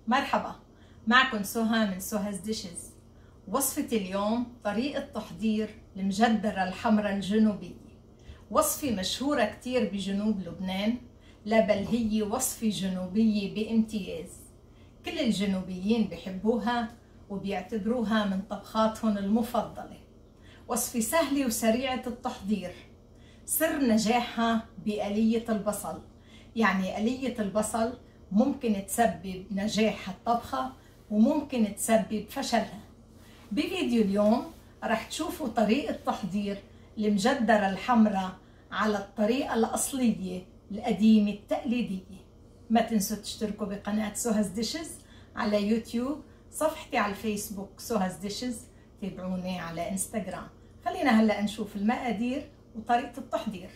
مرحبا، معكم سهى من سها's ديشز. وصفة اليوم طريقة تحضير المجدرة الحمراء الجنوبية. وصفة مشهورة كتير بجنوب لبنان، لا بل هي وصفة جنوبية بامتياز. كل الجنوبيين بيحبوها وبيعتبروها من طبخاتهم المفضلة. وصفة سهلة وسريعة التحضير. سر نجاحها بآلية البصل، يعني آلية البصل ممكن تسبب نجاح الطبخة وممكن تسبب فشلها. بفيديو اليوم رح تشوفوا طريقة تحضير المجدرة الحمراء على الطريقة الأصلية القديمة التقليدية. ما تنسوا تشتركوا بقناة سها's ديشز على يوتيوب، صفحتي على الفيسبوك سها's ديشز، تابعوني على انستغرام. خلينا هلأ نشوف المقادير وطريقة التحضير.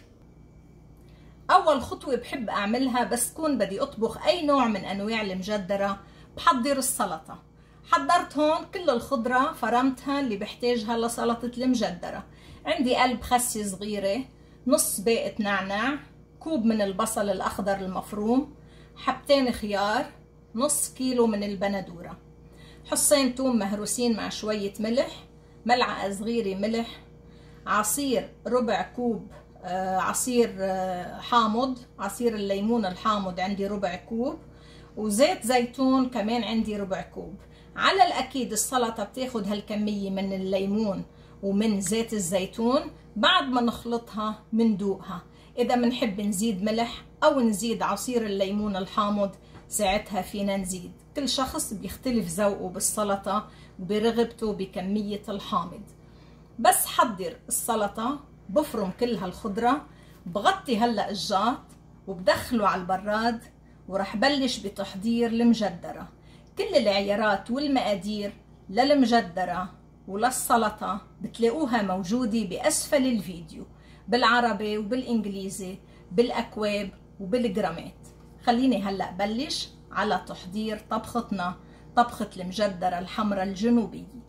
أول خطوة بحب أعملها بس كون بدي أطبخ أي نوع من أنواع المجدرة، بحضر السلطة. حضرت هون كل الخضرة، فرمتها اللي بحتاجها لسلطة المجدرة. عندي قلب خسة صغيرة، نص باقة نعناع، كوب من البصل الأخضر المفروم، حبتين خيار، نص كيلو من البندورة، حصين توم مهروسين مع شوية ملح، ملعقة صغيرة ملح، عصير ربع كوب عصير حامض، عصير الليمون الحامض عندي ربع كوب، وزيت زيتون كمان عندي ربع كوب. على الأكيد السلطة بتاخد هالكمية من الليمون ومن زيت الزيتون. بعد ما نخلطها مندوقها، إذا منحب نزيد ملح أو نزيد عصير الليمون الحامض ساعتها فينا نزيد. كل شخص بيختلف ذوقه بالسلطة وبرغبته بكمية الحامض. بس حضر السلطة، بفرم كل هالخضرة، بغطي هلأ الجاط وبدخله على البراد، ورح بلش بتحضير المجدرة. كل العيارات والمقادير للمجدرة وللسلطة بتلاقوها موجودة بأسفل الفيديو، بالعربي وبالإنجليزي، بالأكواب وبالجرامات. خليني هلأ بلش على تحضير طبختنا، طبخة المجدرة الحمراء الجنوبية.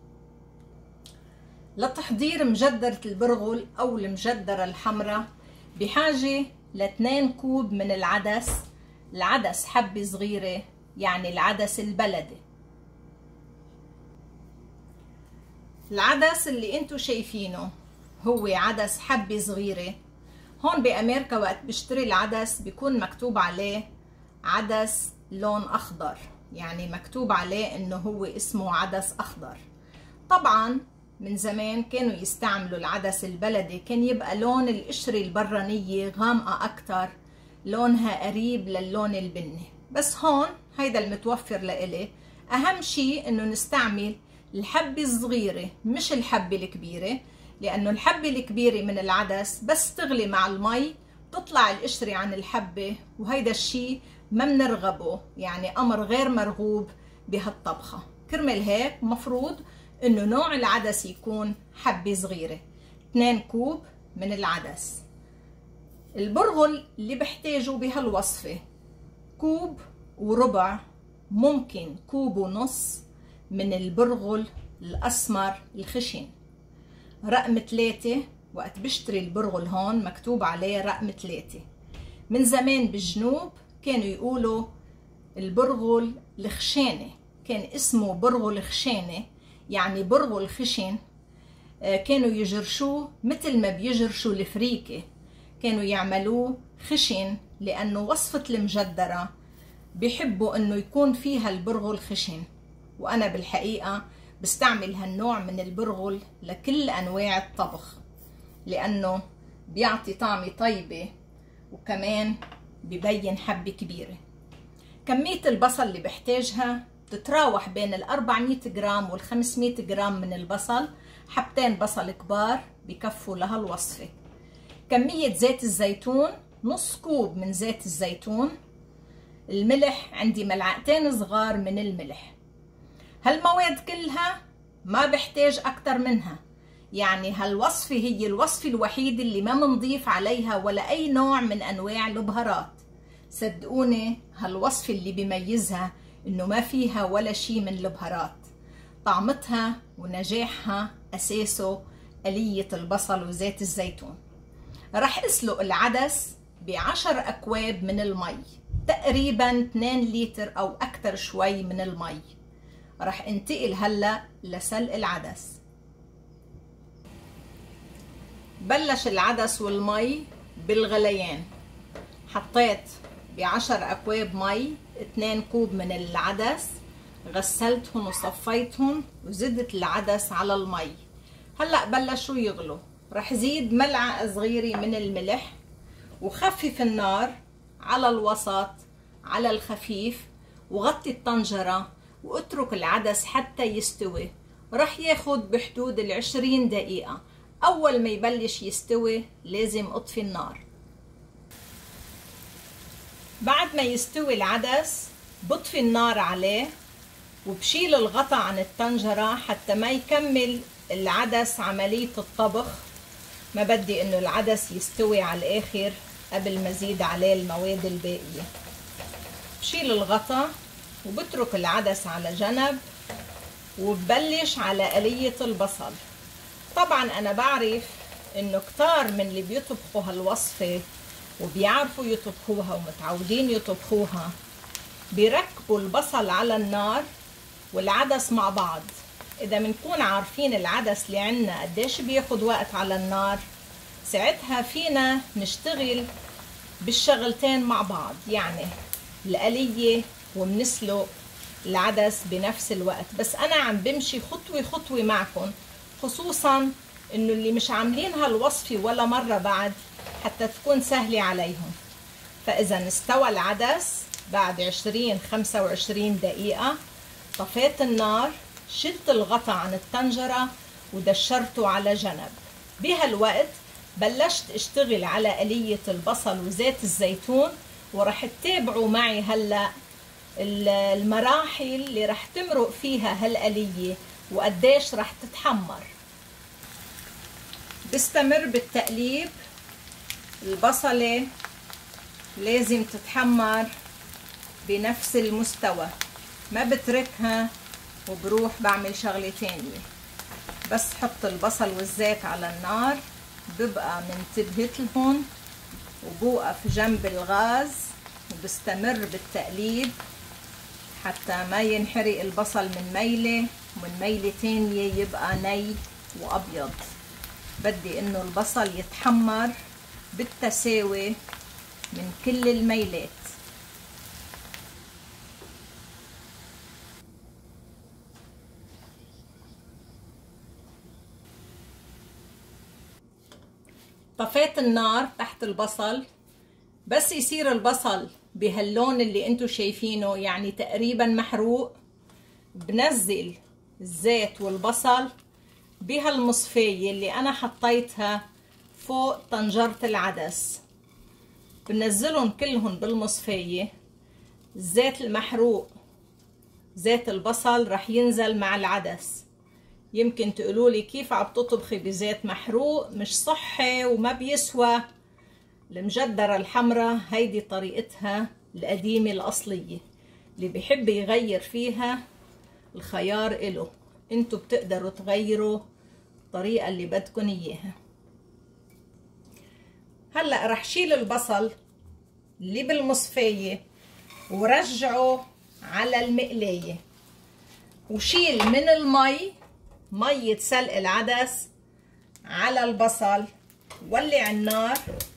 لتحضير مجدرة البرغل أو المجدرة الحمراء بحاجة ل2 كوب من العدس. العدس حبة صغيرة، يعني العدس البلدي. العدس اللي انتو شايفينه هو عدس حبة صغيرة. هون بأمريكا وقت بشتري العدس بيكون مكتوب عليه عدس لون أخضر، يعني مكتوب عليه انه هو اسمه عدس أخضر. طبعا من زمان كانوا يستعملوا العدس البلدي، كان يبقى لون القشرة البرانية غامقة أكتر، لونها قريب للون البني. بس هون هيدا المتوفر لإلي. أهم شيء إنه نستعمل الحبة الصغيرة مش الحبة الكبيرة، لأنه الحبة الكبيرة من العدس بس تغلي مع المي تطلع القشرة عن الحبة، وهيدا الشيء ما بنرغبه، يعني أمر غير مرغوب بهالطبخة. كرمال هيك مفروض إنه نوع العدس يكون حبة صغيرة. 2 كوب من العدس. البرغل اللي بحتاجه بهالوصفة كوب وربع، ممكن كوب ونص من البرغل الأسمر الخشن. رقم 3، وقت بشتري البرغل هون مكتوب عليه رقم 3. من زمان بالجنوب كانوا يقولوا البرغل الخشانة، كان اسمه برغل خشانة، يعني برغل خشن. كانوا يجرشوه مثل ما بيجرشوا الفريكة، كانوا يعملوه خشن، لأنه وصفة المجدرة بيحبوا أنه يكون فيها البرغل خشن. وأنا بالحقيقة بستعمل هالنوع من البرغل لكل أنواع الطبخ، لأنه بيعطي طعمة طيبة وكمان ببين حبة كبيرة. كمية البصل اللي بحتاجها تتراوح بين 400 جرام وال 500 جرام من البصل. حبتين بصل كبار بكفوا لهالوصفة. كمية زيت الزيتون نص كوب من زيت الزيتون. الملح عندي ملعقتين صغار من الملح. هالمواد كلها ما بحتاج أكتر منها، يعني هالوصفة هي الوصفة الوحيدة اللي ما منضيف عليها ولا أي نوع من أنواع البهارات. صدقوني هالوصفة اللي بيميزها إنه ما فيها ولا شي من البهارات. طعمتها ونجاحها أساسه آلية البصل وزيت الزيتون. رح أسلق العدس ب10 أكواب من المي، تقريبا 2 لتر او اكتر شوي من المي. رح انتقل هلا لسلق العدس. بلش العدس والمي بالغليان. حطيت ب10 اكواب مي 2 كوب من العدس، غسلتهم وصفيتهم وزدت العدس على المي. هلا بلشوا يغلوا. رح زيد ملعقة صغيرة من الملح وخفف النار على الوسط على الخفيف، وغطي الطنجرة واترك العدس حتى يستوي. رح ياخد بحدود 20 دقيقة. اول ما يبلش يستوي لازم اطفي النار. بعد ما يستوي العدس بطفي النار عليه وبشيل الغطا عن الطنجرة حتى ما يكمل العدس عملية الطبخ. ما بدي انه العدس يستوي على الاخر قبل ما ازيد عليه المواد الباقية. بشيل الغطا وبترك العدس على جنب وببلش على قلية البصل. طبعا انا بعرف انه كتار من اللي بيطبخوا هالوصفة وبيعرفوا يطبخوها ومتعودين يطبخوها بيركبوا البصل على النار والعدس مع بعض. اذا بنكون عارفين العدس اللي عنا قديش بياخد وقت على النار، ساعتها فينا نشتغل بالشغلتين مع بعض، يعني القلية وبنسلق العدس بنفس الوقت. بس انا عم بمشي خطوة خطوة معكم، خصوصا انه اللي مش عاملين هالوصفة ولا مرة بعد حتى تكون سهلة عليهم. فاذا استوى العدس بعد 20-25 دقيقة طفيت النار، شلت الغطا عن الطنجرة ودشرته على جنب. بهالوقت بلشت اشتغل على قلية البصل وزيت الزيتون، ورح تتابعوا معي هلأ المراحل اللي رح تمرق فيها هالقلية وقديش رح تتحمر. بستمر بالتقليب. البصلة لازم تتحمر بنفس المستوى، ما بتركها وبروح بعمل شغلة تانية. بس حط البصل والزيت على النار، ببقى منتبهت لهم وبوقف جنب الغاز وبستمر بالتقليب حتى ما ينحرق البصل من ميلة ومن ميلة تانية يبقى ني وأبيض. بدي إنه البصل يتحمر بالتساوي من كل الميلات. طفيت النار تحت البصل. بس يصير البصل بهاللون اللي انتو شايفينه، يعني تقريبا محروق، بنزل الزيت والبصل بهالمصفية اللي انا حطيتها فوق طنجرة العدس. بنزلهم كلهم بالمصفية. الزيت المحروق زيت البصل رح ينزل مع العدس. يمكن تقولولي كيف عم تطبخي بزيت محروق؟ مش صحي وما بيسوى. المجدرة الحمراء هيدي طريقتها القديمة الأصلية، اللي بيحب يغير فيها الخيار إله. انتوا بتقدروا تغيروا الطريقة اللي بدكن إياها. هلأ رح شيل البصل اللي بالمصفية ورجعه على المقلاية، وشيل من المي مية سلق العدس على البصل. ولع النار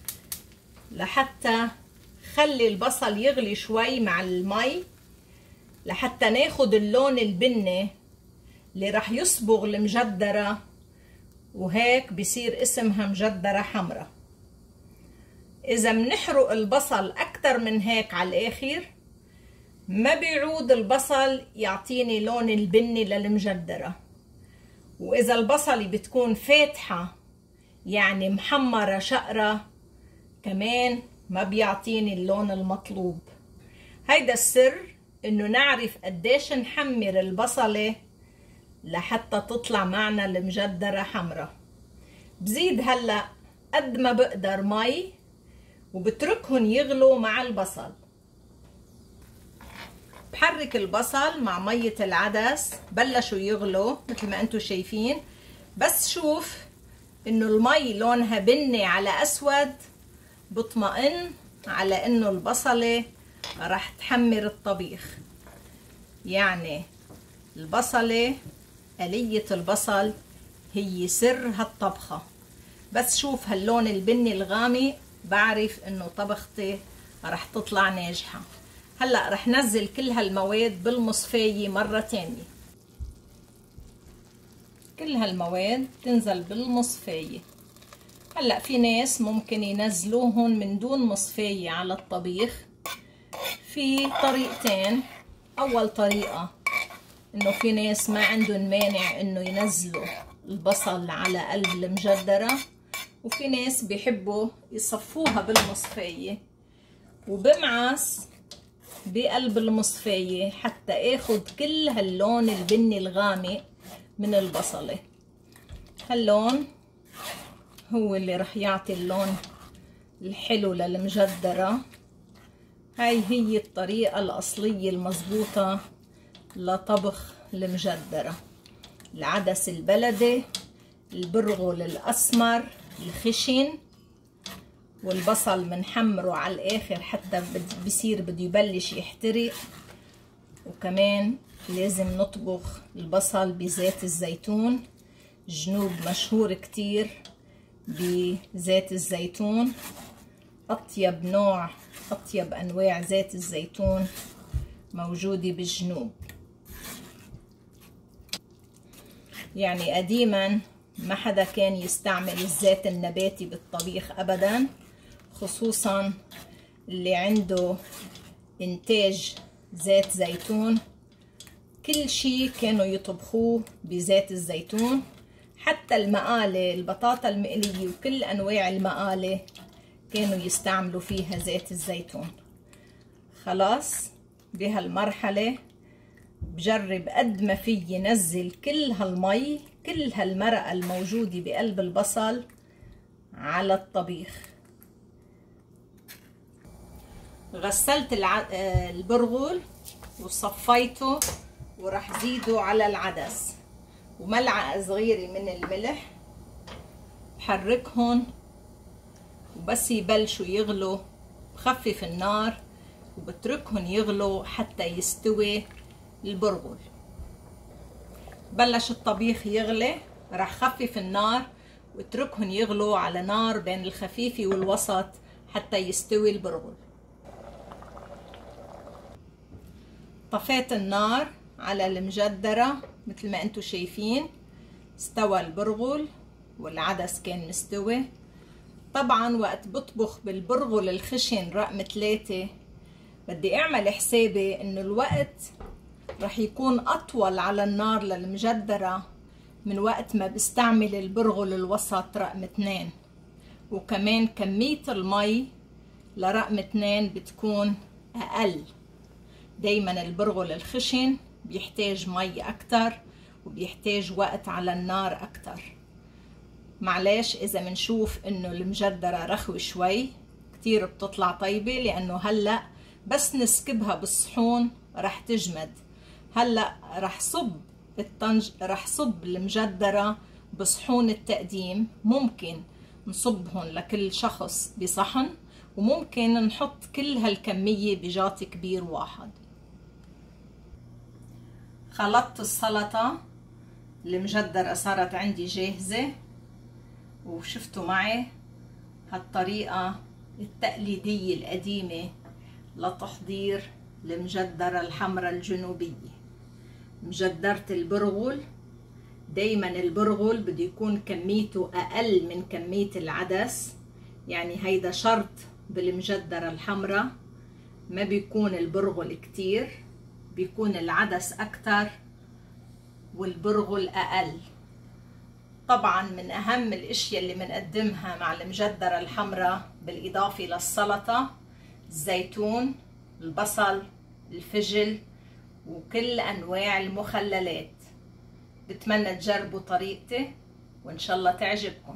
لحتى خلي البصل يغلي شوي مع المي لحتى ناخد اللون البني اللي رح يصبغ المجدرة، وهيك بصير اسمها مجدرة حمراء. إذا منحرق البصل أكتر من هيك على الآخر ما بيعود البصل يعطيني لون البني للمجدرة. وإذا البصلة بتكون فاتحة يعني محمرة شقرة كمان ما بيعطيني اللون المطلوب. هيدا السر إنه نعرف قديش نحمر البصلة لحتى تطلع معنا المجدرة حمراء. بزيد هلأ قد ما بقدر مي وبتركهم يغلوا مع البصل. بحرك البصل مع مية العدس، بلشوا يغلوا مثل ما انتوا شايفين. بس شوف انه المي لونها بني على اسود، بطمئن على انه البصلة راح تحمر الطبيخ. يعني البصلة، آلية البصل هي سر هالطبخة. بس شوف هاللون البني الغامق بعرف انه طبختي راح تطلع ناجحة. هلأ راح نزل كل هالمواد بالمصفاية مرة تانية. كل هالمواد تنزل بالمصفاية. هلأ في ناس ممكن ينزلوهن من دون مصفاية على الطبيخ. في طريقتين. أول طريقة إنه في ناس ما عندهم مانع إنه ينزلوا البصل على قلب المجدرة، وفي ناس بيحبوا يصفوها بالمصفاية، وبمعص بقلب المصفاية حتى اخد كل هاللون البني الغامق من البصلة. هاللون هو اللي رح يعطي اللون الحلو للمجدرة. هاي هي الطريقة الأصلية المضبوطة لطبخ المجدرة. العدس البلدي، البرغل الأسمر الخشن، والبصل منحمره على الآخر حتى بصير بده يبلش يحترق. وكمان لازم نطبخ البصل بزيت الزيتون. جنوب مشهور كتير بزيت الزيتون. أطيب أنواع زيت الزيتون موجودة بالجنوب. يعني قديما ما حدا كان يستعمل الزيت النباتي بالطبيخ أبدا، خصوصا اللي عنده إنتاج زيت زيتون. كل شي كانوا يطبخوه بزيت الزيتون، حتى المقالي، البطاطا المقلية وكل أنواع المقالي كانوا يستعملوا فيها زيت الزيتون. خلاص بهالمرحلة بجرب قد ما في ينزل كل هالمي، كل هالمرقة الموجودة بقلب البصل على الطبيخ. غسلت البرغل وصفيته، وراح زيده على العدس وملعقة صغيرة من الملح. بحركهم وبس يبلشوا يغلوا بخفف النار وبتركهم يغلوا حتى يستوي البرغل. بلش الطبيخ يغلي، راح خفف النار واتركهم يغلوا على نار بين الخفيفة والوسط حتى يستوي البرغل. طفيت النار على المجدرة مثل ما انتو شايفين. استوى البرغل والعدس كان مستوي. طبعا وقت بطبخ بالبرغل الخشن رقم 3 بدي اعمل حسابي انه الوقت رح يكون اطول على النار للمجدرة من وقت ما بستعمل البرغل الوسط رقم 2. وكمان كمية المي لرقم 2 بتكون اقل. دايما البرغل الخشن بيحتاج مي اكتر وبيحتاج وقت على النار اكتر. معلش اذا منشوف انه المجدرة رخوة شوي كتير بتطلع طيبة، لانه هلأ بس نسكبها بالصحون رح تجمد. هلأ رح صب المجدرة بصحون التقديم. ممكن نصبهم لكل شخص بصحن، وممكن نحط كل هالكمية بجاط كبير واحد. خلطت السلطة، المجدرة صارت عندي جاهزة، وشفتوا معي هالطريقة التقليدية القديمة لتحضير المجدرة الحمراء الجنوبية. مجدرة البرغل، دايما البرغل بده يكون كميته اقل من كمية العدس. يعني هيدا شرط بالمجدرة الحمراء، ما بيكون البرغل كتير، بيكون العدس اكتر والبرغل اقل. طبعا من اهم الاشياء اللي بنقدمها مع المجدرة الحمراء بالاضافة للسلطة الزيتون، البصل، الفجل، وكل انواع المخللات. بتمنى تجربوا طريقتي وان شاء الله تعجبكم.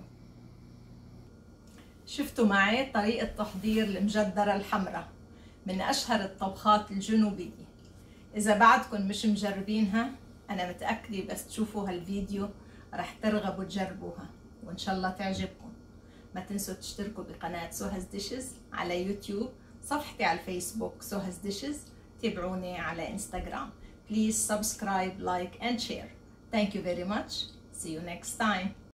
شفتوا معي طريقة تحضير المجدرة الحمراء من اشهر الطبخات الجنوبية. اذا بعدكم مش مجربينها انا متأكدة بس تشوفوا هالفيديو رح ترغبوا تجربوها وان شاء الله تعجبكم. ما تنسوا تشتركوا بقناة سوهاز ديشز على يوتيوب، صفحتي على الفيسبوك سوهاز ديشز. تابعوني على انستغرام. Please subscribe, like and share. Thank you very much. See you next time.